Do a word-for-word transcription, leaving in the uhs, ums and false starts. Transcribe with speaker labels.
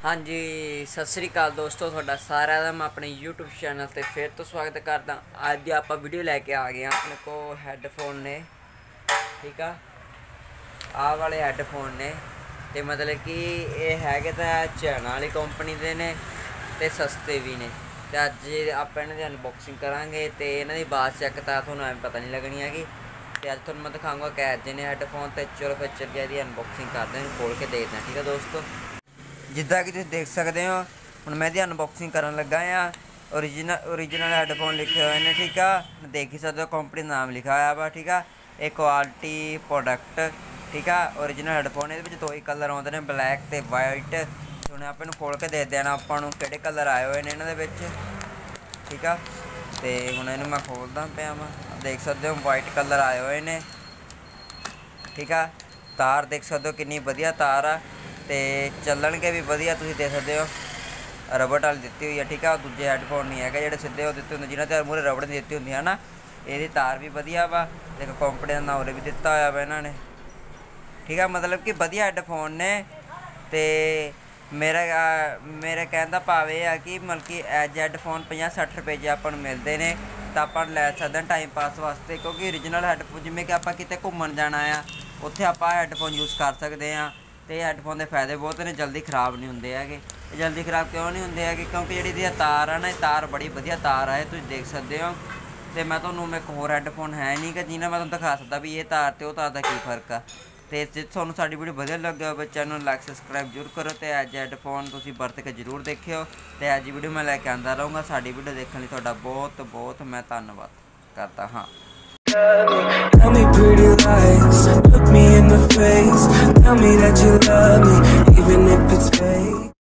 Speaker 1: हाँ जी सत श्री अकाल दोस्तों, थोड़ा सारा का मैं अपने यूट्यूब चैनल पर फिर तो स्वागत करदा। अज आप वीडियो लैके आ गए अपने को हैडफोन ने, ठीक है। आ वाले हैडफोन ने तो मतलब कि ये है तो चाइना वाली कंपनी के ने ते सस्ते भी ने। तो अज आप इन्हों की अनबॉक्सिंग करांगे तो इन्हों की बात चेक तो थोड़ा एवं पता नहीं लगनी हैगी। तो अज थोड़ा मैं दिखाऊंगा कैद ने हैडफोन। तो चलो फिर चलिए इसकी अनबॉक्सिंग करते हैं, खोल के देखते हैं, ठीक है दोस्तों। जिदा कि तुम देख सकते हो हूँ मैं अनबॉक्सिंग कर लगा हाँ। ओरिजिनल ओरिजिनल हैडफोन लिखे हुए हैं, ठीक है। देख ही सकते हो कंपनी नाम लिखा हुआ वा, ठीक है। ये क्वालिटी प्रोडक्ट, ठीक है। ओरिजिनल हैडफोन ये दो ही कलर आते हैं, ब्लैक तो वाइट। हूँ आप खोल के दे देना आपको कि कलर आए हुए हैं इन्होंने, ठीक है। तो हूँ इन मैं खोलता पाया वा, देख सकते हो वाइट कलर आए हुए हैं, ठीक है। तार देख सकते हो कितनी वधिया तार आ, तो चलन के भी वधिया तुम देख सकते हो। रबड़ वाली दी हुई है, ठीक है। दूजे हैडफोन नहीं है जो सीधे दिते होंगे जिन्होंने मूहरे रबड़ नहीं दी होंगी है ना। ये तार भी वधिया वा, देखो कंपनी का नाम भी दिता हुआ वा इन्होंने, ठीक है। मतलब कि वधिया हैडफोन ने। तो मेरा मेरे कहने का भाव यह है कि मतलब कि एज हैडफोन पचास सठ रुपए जो अपन मिलते हैं तो आप लै सकते हैं टाइम पास वास्ते, क्योंकि ओरिजिनल हैडफोन जिमें कि आप कितने घूमन जाना आ उत्थे आप हैडफोन यूज़ कर सकते हैं। तो हैडफोन के फायदे बहुत ने, जल्दी खराब नहीं होंगे है। जल्दी खराब क्यों नहीं होंगे है, क्योंकि जी तार है ना, तार बड़ी वधिया तार है, तुम देख सकते हो। तो मैं तुम्हें एक होर हैडफोन है नहीं कि जिन्हें मैं तुम्हें दिखा सकता भी ये तार तो तार का की फर्क है। तो जो थोड़ा साड़ी वीडियो वधिया लगे हो चैनल लाइक सबसक्राइब जरूर करो। तो अज हैडफोन तुम वरत के जरूर देखियो। तो अज वीडियो मैं लैके आंदा रहूँगा। साड़ी वीडियो देखने लिए बहुत बहुत मैं धन्यवाद करता हाँ।
Speaker 2: Tell me pretty lies, look me in the face, tell me that you love me, even if it's fake.